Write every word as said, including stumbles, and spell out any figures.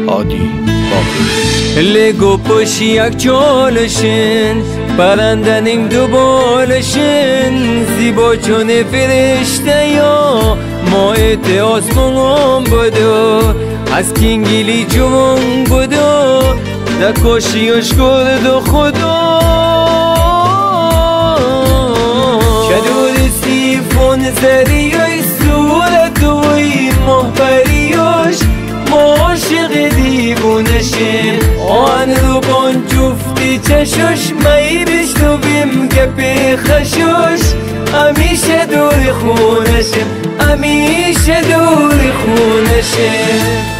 هادی باقری. لگو پشیک جالشن پرندنین دو بالشن، زیبا چون فرشته یا مایت آسمان بودو، از کینگیلی جوان بودو، دکاشیش کرد و خدا چدور سیفون زریای صورت و این محبریاش ما عاشق دیوونشیم. آن رو بان جفتی چشش مایی بشنویم گپ خشش، همیشه دور خونشیم، همیشه دور خونشیم.